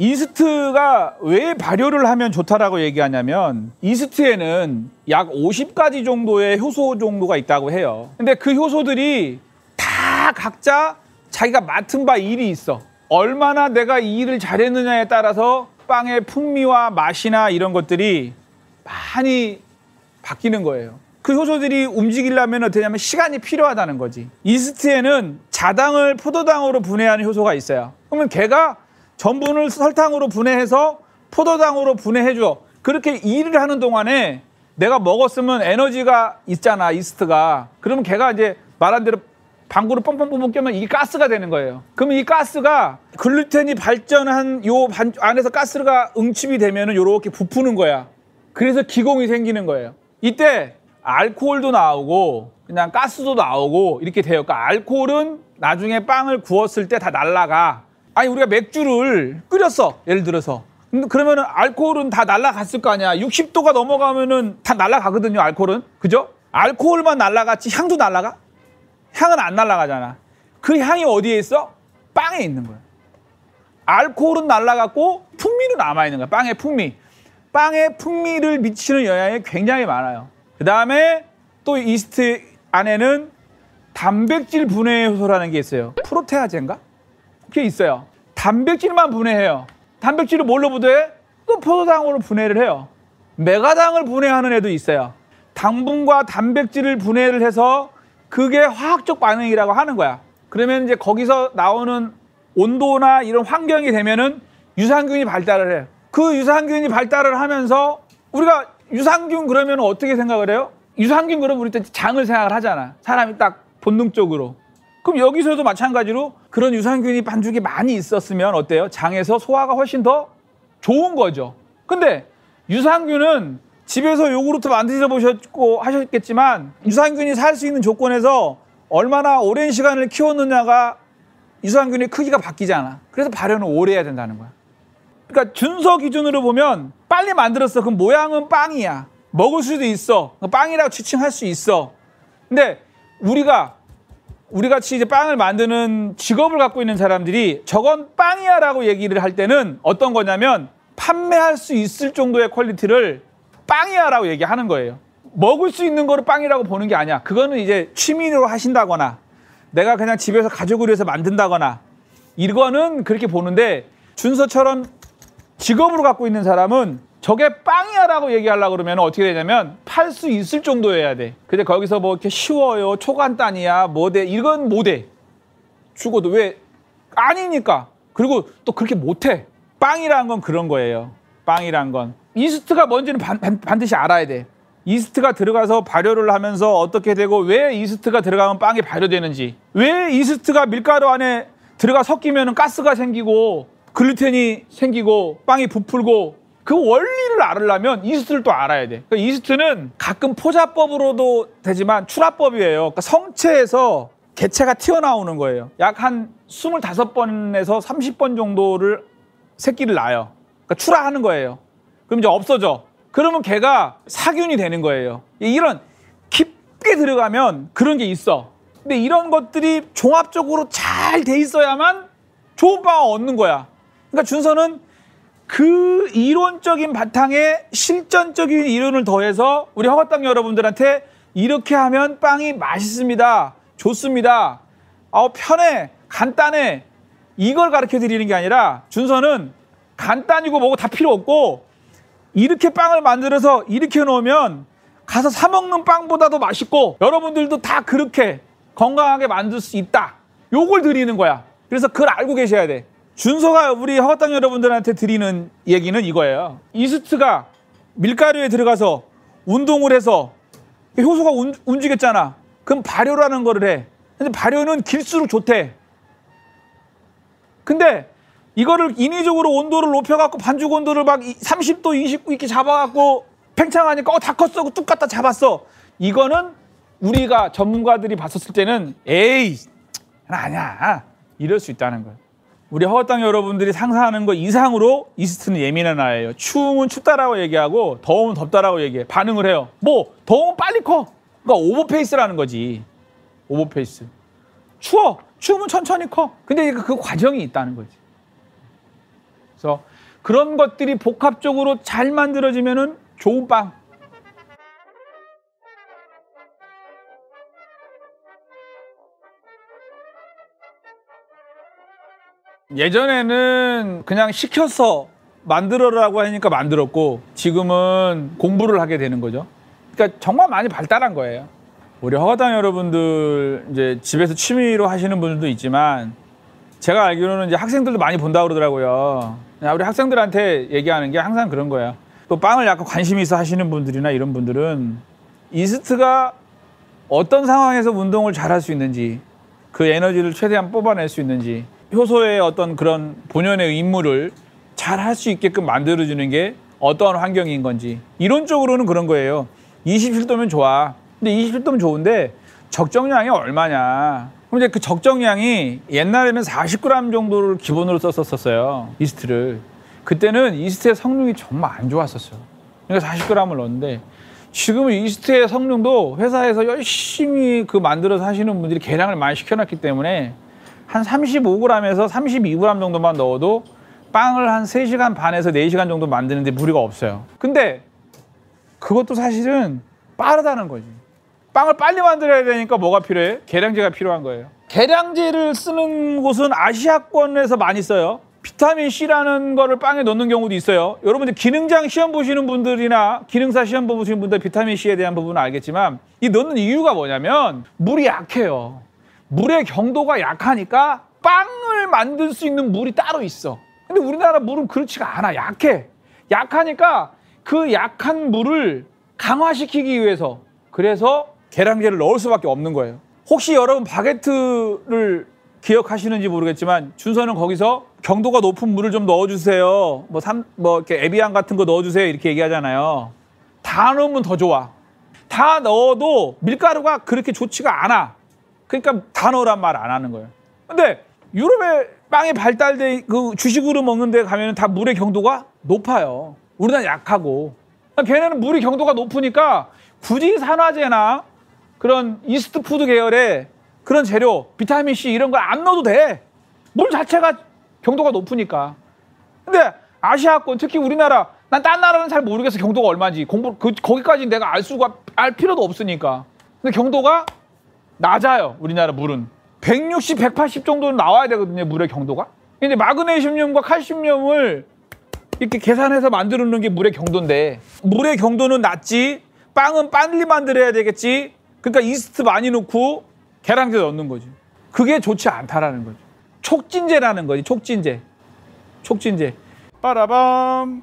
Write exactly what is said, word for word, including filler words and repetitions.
이스트가 왜 발효를 하면 좋다라고 얘기하냐면 이스트에는 약 오십 가지 정도의 효소 정도가 있다고 해요. 근데 그 효소들이 다 각자 자기가 맡은 바 일이 있어. 얼마나 내가 이 일을 잘했느냐에 따라서 빵의 풍미와 맛이나 이런 것들이 많이 바뀌는 거예요. 그 효소들이 움직이려면 어떻게 하냐면 시간이 필요하다는 거지. 이스트에는 자당을 포도당으로 분해하는 효소가 있어요. 그러면 걔가 전분을 설탕으로 분해해서 포도당으로 분해해줘. 그렇게 일을 하는 동안에 내가 먹었으면 에너지가 있잖아, 이스트가. 그러면 걔가 이제 말한 대로 방구를 뻥뻥뻥뻥 껴면 이게 가스가 되는 거예요. 그러면 이 가스가 글루텐이 발전한 요 반, 안에서 가스가 응축이 되면은 요렇게 부푸는 거야. 그래서 기공이 생기는 거예요. 이때 알코올도 나오고 그냥 가스도 나오고 이렇게 돼요. 그러니까 알코올은 나중에 빵을 구웠을 때 다 날아가. 아니 우리가 맥주를 끓였어. 예를 들어서. 그러면은 알코올은 다 날아갔을 거 아니야. 육십 도가 넘어가면은 다 날아가거든요. 알코올은. 그죠? 알코올만 날아갔지 향도 날아가? 향은 안 날아가잖아. 그 향이 어디에 있어? 빵에 있는 거야. 알코올은 날아갔고 풍미는 남아있는 거야. 빵의 풍미. 빵의 풍미를 미치는 영향이 굉장히 많아요. 그 다음에 또 이스트 안에는 단백질 분해 효소라는 게 있어요. 프로테아제인가? 그게 있어요. 단백질만 분해해요. 단백질을 뭘로 분해해? 또 포도당으로 분해를 해요. 메가당을 분해하는 애도 있어요. 당분과 단백질을 분해를 해서 그게 화학적 반응이라고 하는 거야. 그러면 이제 거기서 나오는 온도나 이런 환경이 되면은 유산균이 발달을 해요. 그 유산균이 발달을 하면서 우리가 유산균 그러면 어떻게 생각을 해요? 유산균 그러면 우리 때 장을 생각을 하잖아. 사람이 딱 본능적으로. 그럼 여기서도 마찬가지로 그런 유산균이 반죽이 많이 있었으면 어때요? 장에서 소화가 훨씬 더 좋은 거죠. 근데 유산균은 집에서 요구르트 만드셔 보셨고 하셨겠지만 유산균이 살 수 있는 조건에서 얼마나 오랜 시간을 키웠느냐가 유산균의 크기가 바뀌잖아. 그래서 발효는 오래 해야 된다는 거야. 그러니까 준서 기준으로 보면 빨리 만들었어. 그럼 모양은 빵이야. 먹을 수도 있어. 빵이라고 지칭할 수 있어. 근데 우리가 우리 같이 이제 빵을 만드는 직업을 갖고 있는 사람들이 저건 빵이야 라고 얘기를 할 때는 어떤 거냐면 판매할 수 있을 정도의 퀄리티를 빵이야 라고 얘기하는 거예요. 먹을 수 있는 거를 빵이라고 보는 게 아니야. 그거는 이제 취미로 하신다거나 내가 그냥 집에서 가족을 위해서 만든다거나 이거는 그렇게 보는데 준서처럼 직업으로 갖고 있는 사람은 저게 빵이야 라고 얘기하려고 그러면 어떻게 되냐면 팔 수 있을 정도여야 돼. 근데 거기서 뭐 이렇게 쉬워요, 초간단이야, 뭐돼, 이건 못해. 죽어도 왜? 아니니까. 그리고 또 그렇게 못해. 빵이란 건 그런 거예요. 빵이란 건. 이스트가 뭔지는 반, 반, 반드시 알아야 돼. 이스트가 들어가서 발효를 하면서 어떻게 되고 왜 이스트가 들어가면 빵이 발효되는지, 왜 이스트가 밀가루 안에 들어가 섞이면 가스가 생기고 글루텐이 생기고 빵이 부풀고 그 원리를 알으려면 이스트를 또 알아야 돼. 그러니까 이스트는 가끔 포자법으로도 되지만 출하법이에요. 그러니까 성체에서 개체가 튀어나오는 거예요. 약 한 스물다섯 번에서 삼십 번 정도를 새끼를 낳아요. 그러니까 출하하는 거예요. 그럼 이제 없어져. 그러면 걔가 사균이 되는 거예요. 이런 깊게 들어가면 그런 게 있어. 근데 이런 것들이 종합적으로 잘 돼 있어야만 좋은 빵을 얻는 거야. 그러니까 준서는 그 이론적인 바탕에 실전적인 이론을 더해서 우리 허가땅 여러분들한테 이렇게 하면 빵이 맛있습니다. 좋습니다. 아우 편해. 간단해. 이걸 가르쳐 드리는 게 아니라 준서는 간단이고 뭐고 다 필요 없고 이렇게 빵을 만들어서 이렇게 놓으면 가서 사 먹는 빵보다도 맛있고 여러분들도 다 그렇게 건강하게 만들 수 있다. 요걸 드리는 거야. 그래서 그걸 알고 계셔야 돼. 준서가 우리 허가땅 여러분들한테 드리는 얘기는 이거예요. 이스트가 밀가루에 들어가서 운동을 해서 효소가 운, 움직였잖아. 그럼 발효라는 거를 해. 근데 발효는 길수록 좋대. 근데 이거를 인위적으로 온도를 높여갖고 반죽 온도를 막 삼십 도, 이십 도 이렇게 잡아갖고 팽창하니까 어, 다 컸어. 뚝 갖다 잡았어. 이거는 우리가 전문가들이 봤었을 때는 에이, 아니야. 이럴 수 있다는 거예요. 우리 허가땅 여러분들이 상상하는 거 이상으로 이스트는 예민한 아이예요. 추우면 춥다라고 얘기하고 더우면 덥다라고 얘기해. 반응을 해요. 뭐 더우면 빨리 커. 그러니까 오버페이스라는 거지. 오버페이스. 추워. 추우면 천천히 커. 근데 그 과정이 있다는 거지. 그래서 그런 것들이 복합적으로 잘 만들어지면은 좋은 빵. 예전에는 그냥 시켜서 만들어라고 하니까 만들었고 지금은 공부를 하게 되는 거죠. 그러니까 정말 많이 발달한 거예요. 우리 허가당 여러분들 이제 집에서 취미로 하시는 분들도 있지만 제가 알기로는 이제 학생들도 많이 본다고 그러더라고요. 우리 학생들한테 얘기하는 게 항상 그런 거예요. 또 빵을 약간 관심이 있어 하시는 분들이나 이런 분들은 이스트가 어떤 상황에서 운동을 잘 할 수 있는지 그 에너지를 최대한 뽑아낼 수 있는지 효소의 어떤 그런 본연의 임무를 잘 할 수 있게끔 만들어주는 게 어떠한 환경인 건지 이론적으로는 그런 거예요. 이십칠 도면 좋아. 근데 이십칠 도면 좋은데 적정량이 얼마냐. 그럼 이제 그 적정량이 옛날에는 사십 그램 정도를 기본으로 썼었어요. 이스트를. 그때는 이스트의 성능이 정말 안 좋았었어요. 그러니까 사십 그램을 넣었는데 지금은 이스트의 성능도 회사에서 열심히 그 만들어서 하시는 분들이 계량을 많이 시켜놨기 때문에 한 삼십오 그램에서 삼십이 그램 정도만 넣어도 빵을 한 세 시간 반에서 네 시간 정도 만드는데 무리가 없어요. 근데 그것도 사실은 빠르다는 거지. 빵을 빨리 만들어야 되니까 뭐가 필요해? 계량제가 필요한 거예요. 계량제를 쓰는 곳은 아시아권에서 많이 써요. 비타민 C라는 거를 빵에 넣는 경우도 있어요. 여러분들 기능장 시험 보시는 분들이나 기능사 시험 보시는 분들 비타민 C에 대한 부분은 알겠지만 이 넣는 이유가 뭐냐면 물이 약해요. 물의 경도가 약하니까 빵을 만들 수 있는 물이 따로 있어. 근데 우리나라 물은 그렇지가 않아. 약해. 약하니까 그 약한 물을 강화시키기 위해서 그래서 계량제를 넣을 수밖에 없는 거예요. 혹시 여러분 바게트를 기억하시는지 모르겠지만 준서는 거기서 경도가 높은 물을 좀 넣어주세요. 뭐, 삼, 뭐 이렇게 에비앙 같은 거 넣어주세요. 이렇게 얘기하잖아요. 다 넣으면 더 좋아. 다 넣어도 밀가루가 그렇게 좋지가 않아. 그러니까 다 넣으란 말 안 하는 거예요. 근데 유럽의 빵이 발달돼 그 주식으로 먹는 데 가면 다 물의 경도가 높아요. 우리나라 약하고. 걔네는 물의 경도가 높으니까 굳이 산화제나 그런 이스트 푸드 계열의 그런 재료, 비타민 C 이런 걸 안 넣어도 돼. 물 자체가 경도가 높으니까. 근데 아시아권, 특히 우리나라, 난 딴 나라는 잘 모르겠어. 경도가 얼마인지. 공부, 그, 거기까지 내가 알 수가, 알 필요도 없으니까. 근데 경도가 낮아요. 우리나라 물은. 백육십, 백팔십 정도는 나와야 되거든요. 물의 경도가. 근데 마그네슘과 칼슘을 이렇게 계산해서 만들어 놓는 게 물의 경도인데 물의 경도는 낮지. 빵은 빨리 만들어야 되겠지. 그러니까 이스트 많이 넣고 계량제 넣는 거지. 그게 좋지 않다라는 거지. 촉진제라는 거지. 촉진제. 촉진제. 빠라밤.